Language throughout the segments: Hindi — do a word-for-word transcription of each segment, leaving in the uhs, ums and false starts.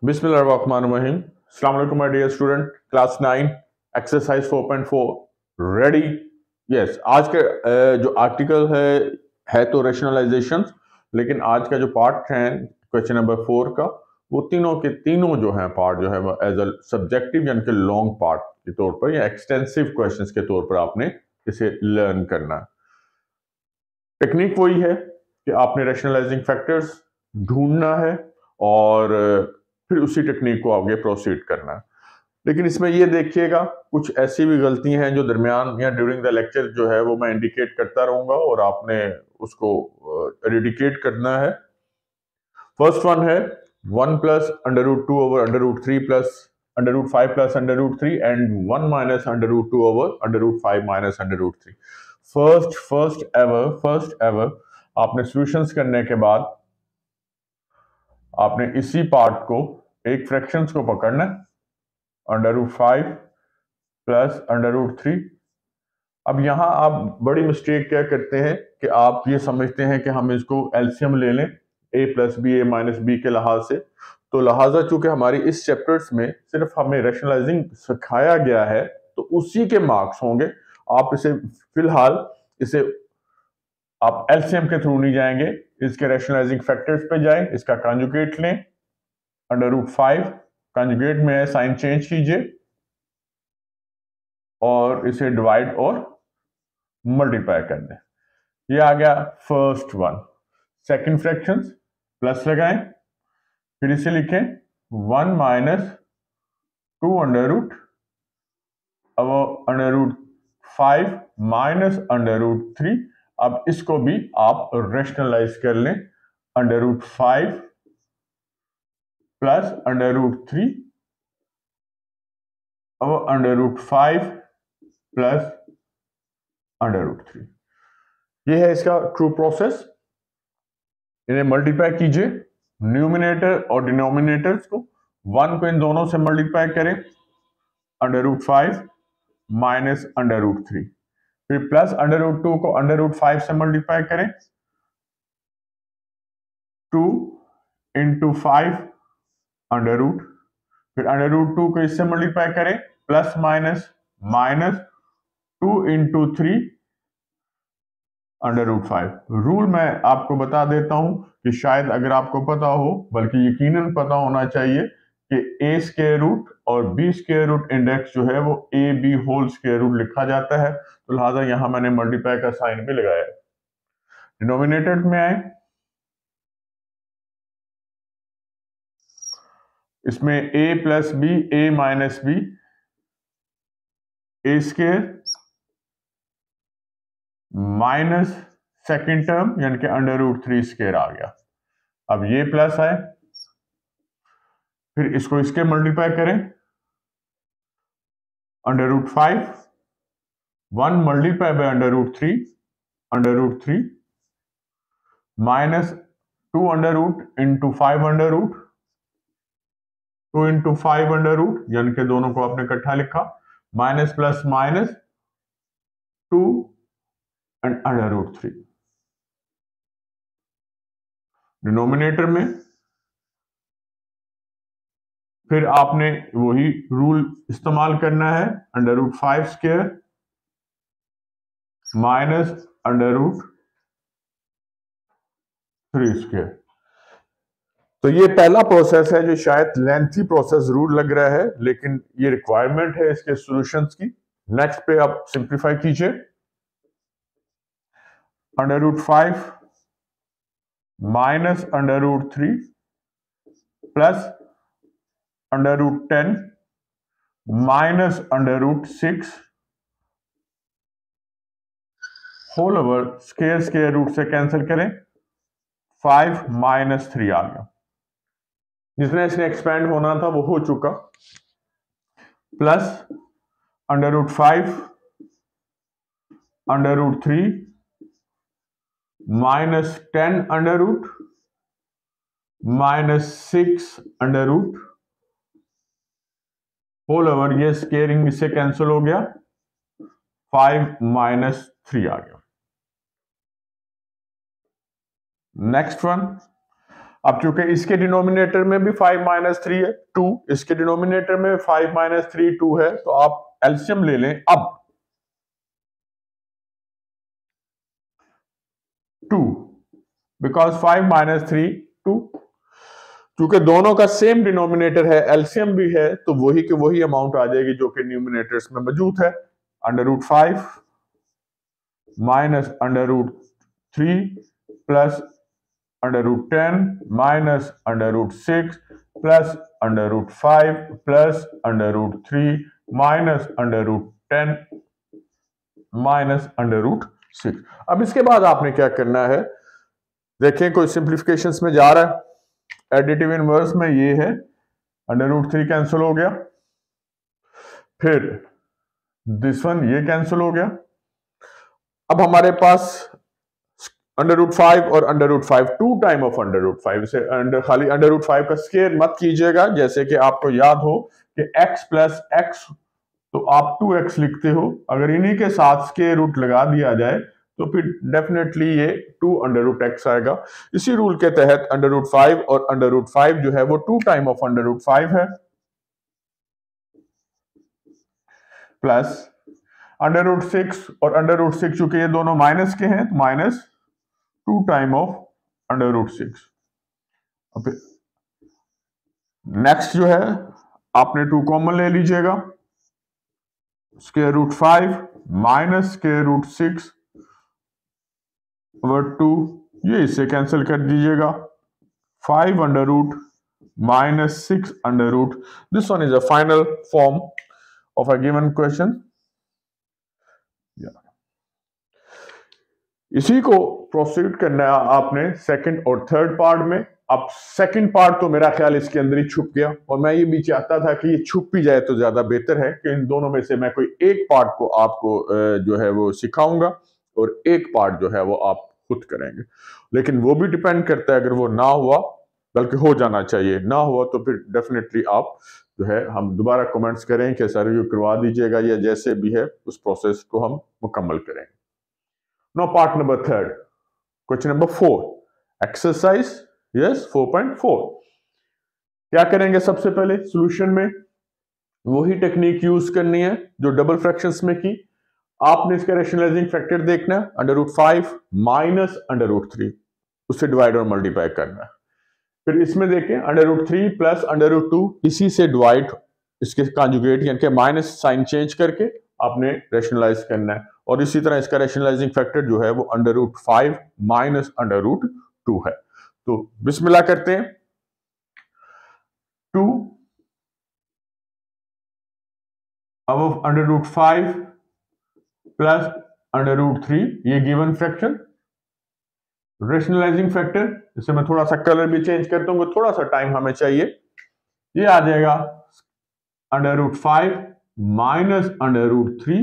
बिस्मिल्लाहिर्रहमानिर्रहीम। अस्सलाम वालेकुम my dear student, class nine exercise four point four ready. Yes, आज के अ, जो आर्टिकल है है तो रेशनलाइजेशन, लेकिन आज का जो पार्ट है क्वेश्चन नंबर फोर का, वो तीनों के तीनों जो है पार्ट जो है वो एज अ सब्जेक्टिव यानी कि लॉन्ग पार्ट के तौर पर या एक्सटेंसिव क्वेश्चंस के तौर पर आपने इसे लर्न करना है। टेक्निक वही है कि आपने रेशनलाइजिंग फैक्टर्स ढूंढना है और फिर उसी टेक्निक को आगे प्रोसीड करना है। लेकिन इसमें ये देखिएगा, कुछ ऐसी भी गलतियां हैं जो दरमियान या ड्यूरिंग द लेक्चर जो है वो मैं इंडिकेट करता रहूंगा और आपने उसको एडिकेट करना है। फर्स्ट वन है one plus under root two over under root three plus under root five plus under root three and one minus under root two over under root five minus under root three. First first ever first ever आपने सॉल्यूशंस करने के बाद आपने इसी पार्ट को एक फ्रैक्शंस को पकड़ना, under root five plus under root three. अब यहां आप बड़ी मिस्टेक क्या करते हैं कि आप ये समझते हैं कि हम इसको एलसीएम ले लें A plus B A minus B के लिहाज से। तो लिहाजा चूंकि हमारी इस चैप्टर्स में सिर्फ हमें रैशनलाइजिंग सिखाया गया है तो उसी के मार्क्स होंगे। आप इसे फिलहाल इसे आप एलसीएम के थ्रू नहीं जाएंगे, इसके रैशनलाइजिंग फैक्टर्स पे जाएं, इसका कॉन्जुगेट लें, अंडर रूट फाइव कॉन्जुगेट में है, साइन चेंज कीजिए और इसे डिवाइड और मल्टीप्लाई कर दें। ये आ गया first one. Second fraction plus लगाएं, फिर इसे लिखें one minus two under root अब under root five minus under root three. अब इसको भी आप रेशनलाइज कर लें, under root five plus under root three अब under root five plus under root three. ये है इसका ट्रू प्रोसेस। इन्हें मल्टीप्लाई कीजिए, न्यूमिनेटर और डिनोमिनेटर्स को, वन को इन दोनों से मल्टीप्लाई करें, under root five minus under root three, फिर प्लस अंडर रूट टू को अंडर रूट फाइव से मल्टीप्लाई करें, two into five under root, फिर अंडर रूट टू को इससे मल्टीप्लाई करें, plus minus minus two into three under root five. Rule मैं आपको बता देता हूं कि शायद अगर आपको पता हो, बल्कि यकीनन पता होना चाहिए कि ए स्क्वायर रूट और बी स्क्वायर रूट इंडेक्स जो है वो A B whole square root लिखा जाता है। तो लिहाजा यहां मैंने मल्टीप्लाई का साइन भी लगाया है। डिनोमिनेटर में आए, इसमें a plus B A minus B A square minus second term यानी कि अंडर रूट थ्री स्क्वायर आ गया। अब ये प्लस है, फिर इसको इसके मल्टीप्लाई करें, under root five one multiply by under root three under root three minus two under root into five under root two into five under root यानी कि दोनों को आपने इकट्ठा लिखा, minus plus minus two and under root three. Denominator में फिर आपने वही रूल इस्तेमाल करना है, under root five square minus under root three square. तो ये पहला प्रोसेस है जो शायद लेंथी प्रोसेस जरूर लग रहा है, लेकिन ये रिक्वायरमेंट है इसके सॉल्यूशंस की। नेक्स्ट पे आप सिंप्लीफाई कीजिए, under root five minus under root three plus under root ten minus under root six whole over square square root से कैंसिल करें, फाइव माइनस थ्री आ गया। जिसने इसने एक्सपेंड होना था वो हो चुका, plus under root five under root three minus ten under root minus six under root whole over, ये स्क्वायरिंग इससे कैंसिल हो गया, फाइव माइनस थ्री आ गया। नेक्स्ट वन, अब चूंकि इसके डिनोमिनेटर में भी फाइव माइनस थ्री है टू, इसके डिनोमिनेटर में फाइव माइनस थ्री टू है, तो आप एलसीएम ले लें अब two, because five minus three two, क्योंकि दोनों का सेम डिनोमिनेटर है, एलसीएम भी है, तो वही के वही अमाउंट आ जाएगी जो कि न्यूमिनेटर्स में मौजूद है। Under root five minus under root three plus under root ten minus under root six plus under root five plus under root three minus under root ten minus under root six. अब इसके बाद आपने क्या करना है, देखें कोई सिंप्लीफिकेशंस में जा रहा है, एडिटिव इनवर्स में ये है अंडर रूट थ्री कैंसिल हो गया, फिर दिस वन ये कैंसिल हो गया। अब हमारे पास अंडर रूट फाइव और under root five two time of under root five से अंडर खाली अंडर रूट फाइव का स्क्वायर मत कीजिएगा, जैसे कि आपको याद हो कि x प्लस एक्स तो आप टू एक्स लिखते हो, अगर इन्हीं के साथ स्क्वायर रूट लगा दिया जाए तो फिर डेफिनेटली ये टू अंडर रूट एक्स आएगा। इसी रूल के तहत अंडर रूट फाइव और अंडर रूट फाइव जो है वो two time of under root five है, प्लस अंडर रूट सिक्स और अंडर रूट सिक्स चूंकि ये दोनों माइनस के हैं तो minus two time of under root six. Next जो है आपने टू कॉमन ले लीजिएगा, square root five minus square root six over two, ये इससे कैंसिल कर दीजिएगा, five under root minus six under root. This one is a final form of a given question. इसी को प्रोसीड करना है आपने सेकंड और थर्ड पार्ट में। अब सेकंड पार्ट तो मेरा ख्याल इसके अंदर ही छुप गया, और मैं ये भी चाहता था कि ये छुप भी जाए तो ज्यादा बेहतर है कि इन दोनों में से मैं कोई एक पार्ट को आपको जो है वो सिखाऊंगा और एक पार्ट जो है वो आप खुद करेंगे, लेकिन वो भी डिपेंड करता है, अगर वो ना हुआ, बल्कि हो जाना चाहिए, ना हुआ तो फिर डेफिनेटली आप जो है हम दोबारा कमेंट्स करें कि सर रिव्यू करवा दीजिएगा, या जैसे भी है उस प्रोसेस को हम मुकम्मल करेंगे। Now part number third, question number four, exercise yes four point four। क्या करेंगे सबसे पहले सॉल्यूशन में वही टेक्निक यूज करनी है जो डबल फ्रैक्शंस में की। आपने इसका रैशनलाइजिंग फैक्टर देखना है, under root five minus under root three, उससे डिवाइड और मल्टीप्लाई करना है। फिर इसमें देखें under root three plus under root two, इसी से डिवाइड इसके कॉन्जुगेट यानी कि माइनस साइन चेंज करके आपने रैशनलाइज करना है, और इसी तरह इसका रैशनलाइजिंग फैक्टर जो है वो under root five minus under root two है। तो बिस्मिल्लाह करते हैं। टू अब under root five plus under root three, ये गिवन फ्रैक्शन, रैशनलाइजिंग फैक्टर, इससे मैं थोड़ा सा कलर भी चेंज करता हूँ, थोड़ा सा टाइम हमें चाहिए। ये आ जाएगा under root five minus under root three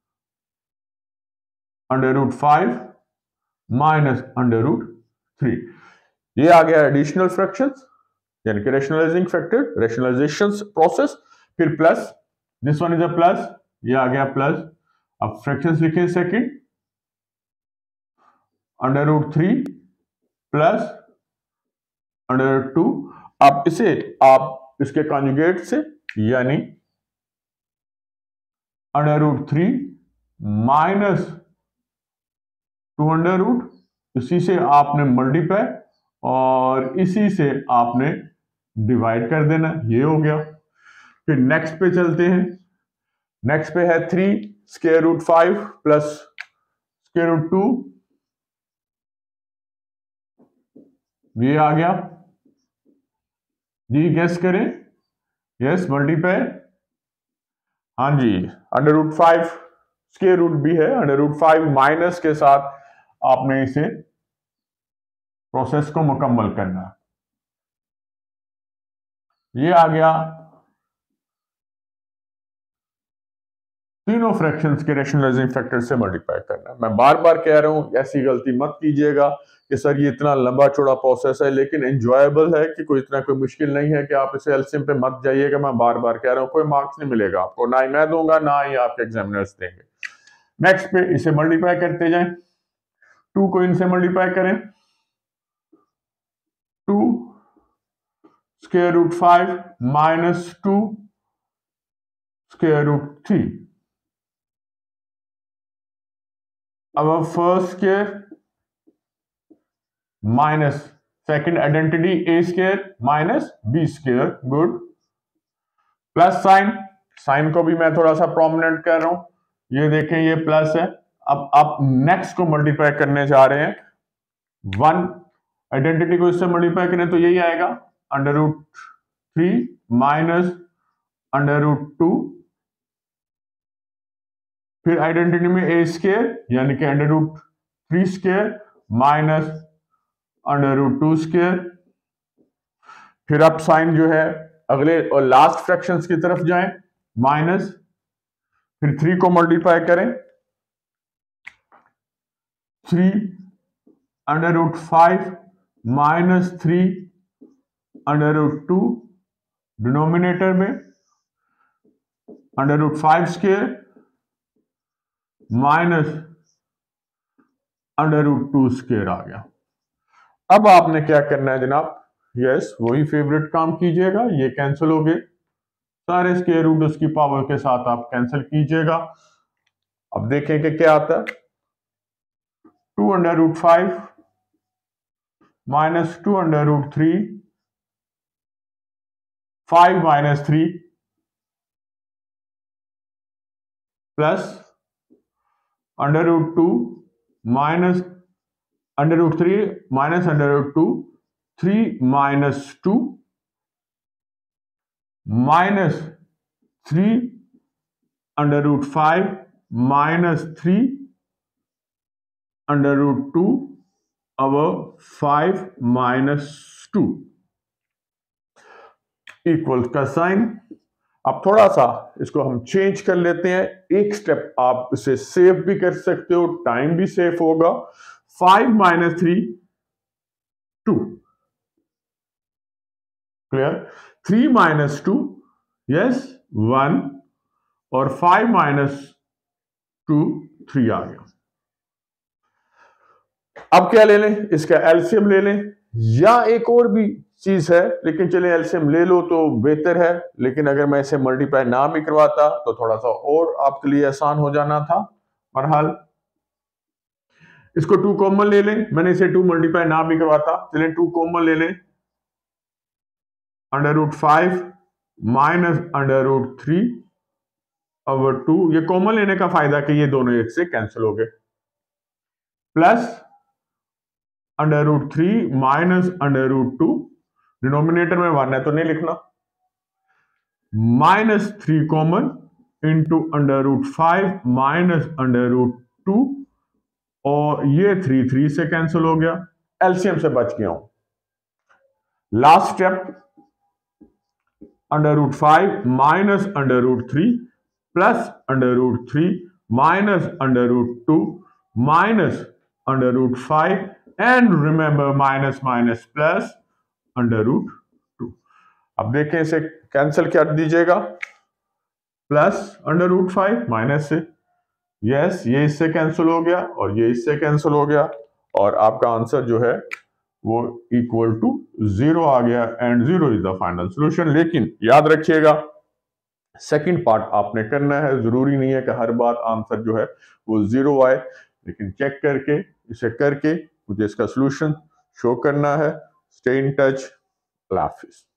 under root five minus under root three. ये आ गया एडिशनल फ्रैक्शंस यानी कि रैशनलाइजिंग फैक्टर, रैशनलाइजेशन प्रोसेस। फिर plus, this one is a plus, ये आ गया प्लस। अब फ्रैक्शंस लिखें second, under root three plus under root two. अब इसे आप इसके कॉन्जुगेट से यानी under root three minus two under root, इसी से आपने मल्टीप्लाई और इसी से आपने डिवाइड कर देना, ये हो गया। फिर नेक्स्ट पे चलते हैं, नेक्स्ट पे है three square root five plus square root two, ये आ गया जी, गेस करें, यस मल्टीप्लाई, हाँ जी, under root five square root भी है, अंडर रूट फाइव माइनस के साथ आपने इसे प्रोसेस को मुकम्मल करना है। ये आ गया तीनों फ्रैक्शंस के रैशनलाइजिंग फैक्टर से मल्टीप्लाई करना है। मैं बार बार कह रहा हूं ऐसी गलती मत कीजिएगा कि सर ये इतना लंबा चौड़ा प्रोसेस है, लेकिन एंजॉयबल है कि कोई इतना कोई मुश्किल नहीं है कि आप इसे एलसीएम पे मत जाइएगा। मैं बार बार कह रहा हूं कोई मार्क्स नहीं मिलेगा आपको, ना ही मैं दूंगा ना ही आपके एग्जामिनर्स देंगे। नेक्स्ट पे इसे मल्टीप्लाई करते जाएं, टू को इनसे मल्टीप्लाई करें, two square root five minus two square root three. अब first square minus second identity A square minus B square, good. Plus sign, sign को भी मैं थोड़ा सा प्रोमिनेंट कर रहा हूं, ये देखें ये प्लस है। अब आप नेक्स्ट को मल्टीप्लाई करने जा रहे हैं, वन आइडेंटिटी को इससे मल्टीप्लाई करें तो यही आएगा, under root three minus under root two, फिर आइडेंटिटी में ए स्क्वायर यानी कि under root three square minus under root two square. फिर अब साइन जो है अगले और लास्ट फ्रैक्शंस की तरफ जाएं, माइनस, फिर थ्री को मल्टीप्लाई करें, three under root five minus three under root two, denominator में under root five square minus under root two square आ गया। अब आपने क्या करना है जनाब, यस वही फेवरेट काम कीजिएगा, ये कैंसिल हो गए सारे स्क्वायर रूट उसकी पावर के साथ आप कैंसिल कीजिएगा। अब देखें कि क्या आता है, two under root five minus two under root three, five minus three plus under root two minus under root three minus under root two, three minus two minus three under root five minus three under root two over five minus two equal का साइन। अब थोड़ा सा इसको हम चेंज कर लेते हैं, एक स्टेप आप इसे सेव भी कर सकते हो, टाइम भी सेव होगा। Five minus three two, clear, three minus two yes one, और फाइव माइनस टू थ्री आ गया। अब क्या ले लें, इसका एलसीएम ले लें, या एक और भी चीज है, लेकिन चले एलसीएम ले लो तो बेहतर है, लेकिन अगर मैं इसे मल्टीप्लाई ना भी करवाता तो थोड़ा सा और आपके लिए आसान हो जाना था। बहरहाल इसको टू कॉमन ले लें, मैंने इसे टू मल्टीप्लाई ना भी करवाता, चलें टू कॉमन ले लें, under root five minus under root three over two, ये कॉमन लेने का फायदा कि ये दोनों एक से कैंसिल हो गए, plus under root three minus under root two, denominator में वन है तो नहीं लिखना, minus three common into under root five minus under root two, और ये थ्री थ्री से कैंसिल हो गया, एलसीएम से बच गया हूं। Last step, under root five minus under root three plus under root three minus under root two minus under root five, and remember minus minus plus under root two. अब देखें इसे कैंसिल कर दीजिएगा, plus under root five minus से, यस ये इससे कैंसिल हो गया और ये इससे कैंसिल हो गया, और आपका आंसर जो है वो इक्वल टू जीरो आ गया, and zero is the final solution. लेकिन याद रखिएगा सेकंड पार्ट आपने करना है, जरूरी नहीं है कि हर बार आंसर जो है वो जीरो आए, लेकिन चेक करके इसे करके मुझे इसका सॉल्यूशन शो करना है। स्टे इन टच, अल्लाह हाफिज।